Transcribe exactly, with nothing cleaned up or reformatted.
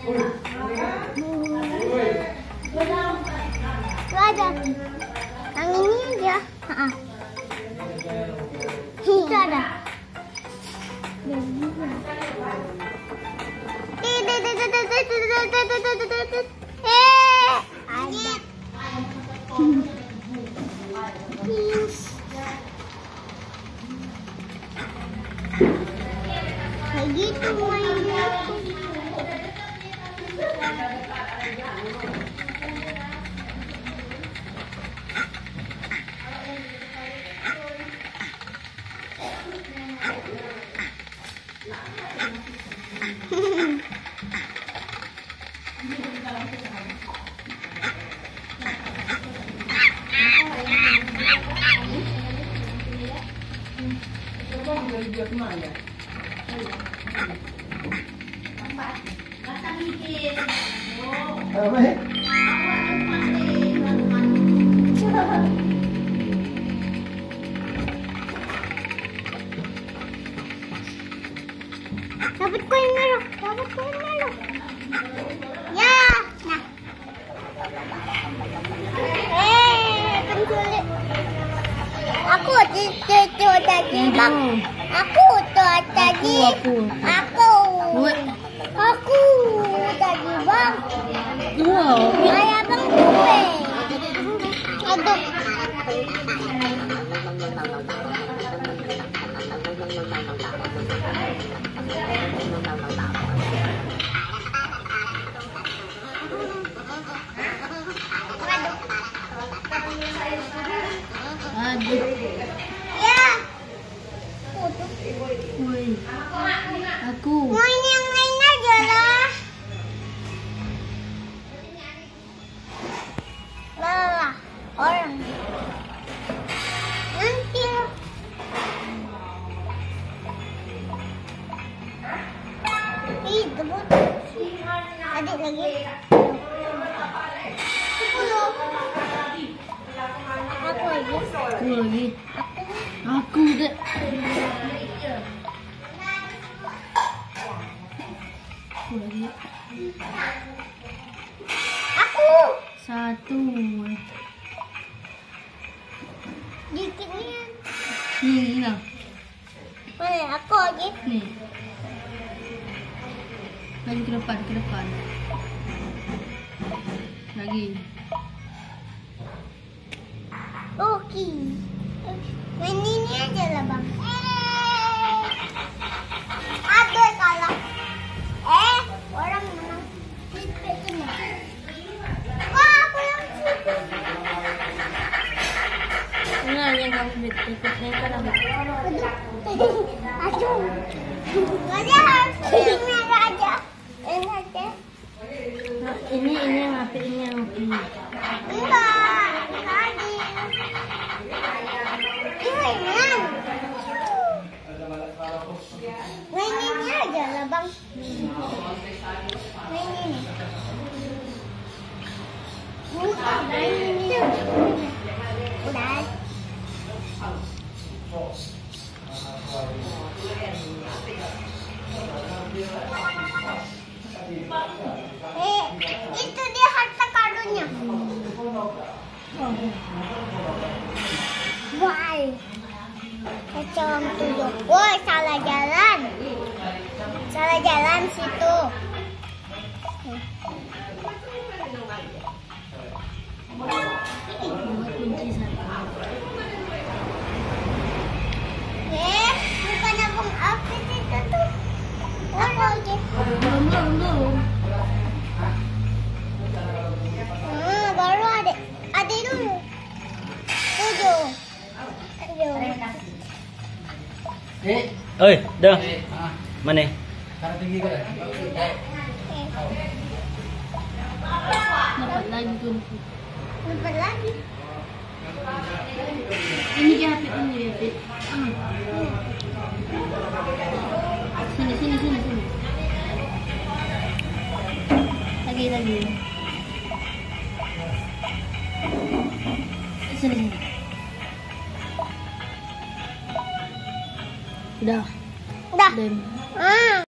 ada. Yang ini aja. Ah. Itu ada. Eh, ada. Kayak gitu mainnya. Ramai. Dapat koin merah, dapat koin merah. Ya, nah. Eh, penculik. Aku cucu tadi, bang. Aku tuh tadi. Aku. Aku. Aku tadi, bang. Wow. Ayah bang gue. Aduh. Aduh. Ya. Woi. Aku. Main yang lain aja lah. Lah, orang. Nanti. Ih, debut. Adik lagi. Sepuluh. Aku lagi. Aku lagi. Aku deh. Aku lagi. Aku. Satu. Dikitnya. Nih, nah. Mana aku lagi? Nih. Lagi ke depan, ke depan. Lagi. Oke. Main ini aja lah bang. Eh. Ada kalah. Eh, orang menang. Wah, aku yang situ. Nah, yang kamu ikut yang kan ada. Aduh. Aja harus ini aja. Ini aja. Nah, ini ini yang api, ini yang api. Enggak, tadi. Ini yang. Main ini aja lah bang. Main ini. Bukan, main ini. Udah. Eh, itu dia harta karunnya. Wah, kacang tujuh. Woi, salah jalan. Salah jalan situ. Kunci satu. Eh, bukan abang apa itu tuh? Aku aja. Belum, belum, belum. Hmm, baru adik. Adik dulu. Tujuh. Tujuh. Eh, Oi, dah. Mana? cara tinggi kan? Dapat lagi kunci. Dapat lagi. Ini dia api, ini dia api. Hmm. Sini, sini, sini, sini. Lagi, lagi. Sini, sini. Udah. Udah. Udah. Ah.